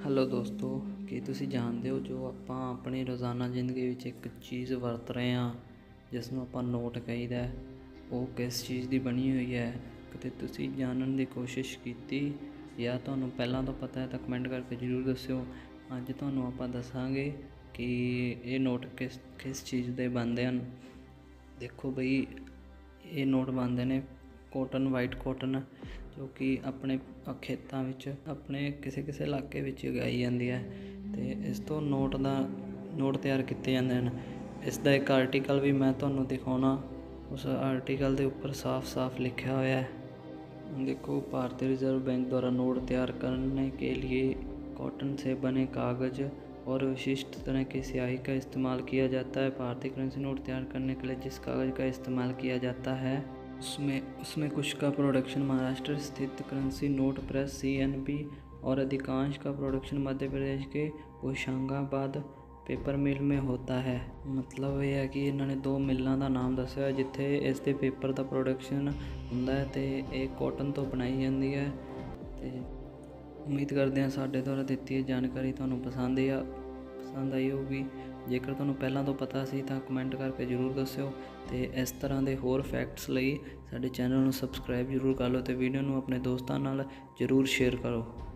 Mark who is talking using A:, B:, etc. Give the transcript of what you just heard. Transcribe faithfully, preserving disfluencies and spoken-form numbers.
A: Hello ਦੋਸਤੋ, ਕੀ ਤੁਸੀਂ ਜਾਣਦੇ ਹੋ ਜੋ ਆਪਾਂ ਆਪਣੀ ਰੋਜ਼ਾਨਾ ਜ਼ਿੰਦਗੀ ਵਿੱਚ ਇੱਕ ਚੀਜ਼ ਵਰਤ ਰਹੇ ਹਾਂ ਜਿਸ ਨੂੰ ਆਪਾਂ ਨੋਟ ਕਹੀਦਾ, ਉਹ ਕਿਸ ਚੀਜ਼ ਦੀ ਬਣੀ ਹੋਈ ਹੈ? ਕਦੇ ਤੁਸੀਂ ਜਾਣਨ ਦੀ ਕੋਸ਼ਿਸ਼ ਕੀਤੀ ਜਾਂ ਤੁਹਾਨੂੰ ਪਹਿਲਾਂ ਤੋਂ ਪਤਾ ਹੈ ਤਾਂ ਕਮੈਂਟ ਕਰਕੇ ਜ਼ਰੂਰ ਦੱਸਿਓ। ਅੱਜ ਤੁਹਾਨੂੰ ਆਪਾਂ ਦੱਸਾਂਗੇ ਕਿ ਇਹ ਨੋਟ ਕਿਸ ਕਿਸ ਚੀਜ਼ ਦੇ ਬਣਦੇ ਹਨ। ਦੇਖੋ ਬਈ, ਇਹ ਨੋਟ ਬਣਦੇ ਨੇ ਕੋਟਨ, ਵਾਈਟ ਕੋਟਨ, ਜੋ ਕਿ ਆਪਣੇ ਖੇਤਾਂ ਵਿੱਚ ਆਪਣੇ ਕਿਸੇ ਕਿਸੇ ਇਲਾਕੇ ਵਿੱਚ ਉਗਾਈ ਜਾਂਦੀ ਹੈ ਅਤੇ ਇਸ ਤੋਂ ਨੋਟ ਦਾ ਨੋਟ ਤਿਆਰ ਕੀਤੇ ਜਾਂਦੇ ਹਨ। ਇਸ ਦਾ ਇੱਕ ਆਰਟੀਕਲ ਵੀ ਮੈਂ ਤੁਹਾਨੂੰ ਦਿਖਾਉਣਾ। ਉਸ ਆਰਟੀਕਲ ਦੇ ਉੱਪਰ ਸਾਫ਼ ਸਾਫ਼ ਲਿਖਿਆ ਹੋਇਆ है, देखो, भारतीय रिजर्व बैंक द्वारा नोट तैयार करने के लिए कॉटन से बने कागज़ और विशिष्ट तरह की स्याही का इस्तेमाल किया जाता है। भारतीय करेंसी नोट तैयार करने के लिए जिस कागज़ का इस्तेमाल किया जाता है उसमें उसमें कुछ का प्रोडक्शन महाराष्ट्र स्थित currency note press C N B और अधिकांश का प्रोडक्शन मध्य प्रदेश के होशंगाबाद पेपर मिल में होता है। मतलब ये है कि इन्होंने दो मिलों का नाम दस्या जिथे इसके पेपर का प्रोडक्शन ਹੁੰਦਾ है तो ये कॉटन तो बनाई जाती है। तो उम्मीद करते हैं साढ़े द्वारा दी जानकारी ਤੁਹਾਨੂੰ पसंद या पसंद आई होगी। जेकर ਤੁਹਾਨੂੰ ਪਹਿਲਾਂ ਤੋਂ ਪਤਾ ਸੀ ਤਾਂ ਕਮੈਂਟ ਕਰਕੇ ਜ਼ਰੂਰ ਦੱਸਿਓ ਤੇ ਇਸ ਤਰ੍ਹਾਂ ਦੇ ਹੋਰ ਫੈਕਟਸ ਲਈ ਸਾਡੇ ਚੈਨਲ ਨੂੰ ਸਬਸਕ੍ਰਾਈਬ ਜ਼ਰੂਰ ਕਰ ਲਓ ਤੇ ਵੀਡੀਓ ਨੂੰ ਆਪਣੇ ਦੋਸਤਾਂ ਨਾਲ ਜ਼ਰੂਰ ਸ਼ੇਅਰ ਕਰੋ।